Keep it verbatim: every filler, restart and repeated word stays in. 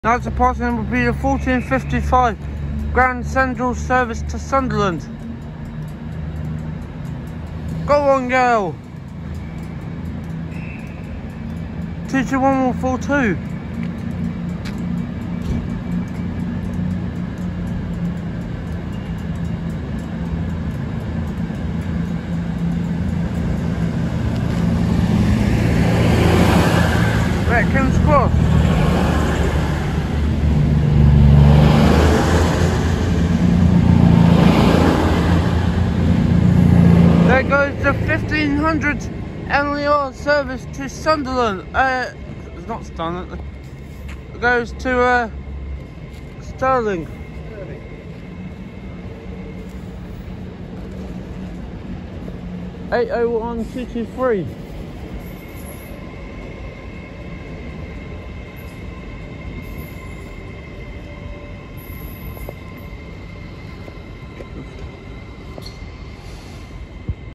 Now the passing will be the fourteen fifty-five Grand Central service to Sunderland. Go on, girl. two two one one four two. King's Cross. There goes the fifteen hundred L E R service to Sunderland. Uh, it's not Sunderland. It goes to uh, Sterling. eight oh one two two three.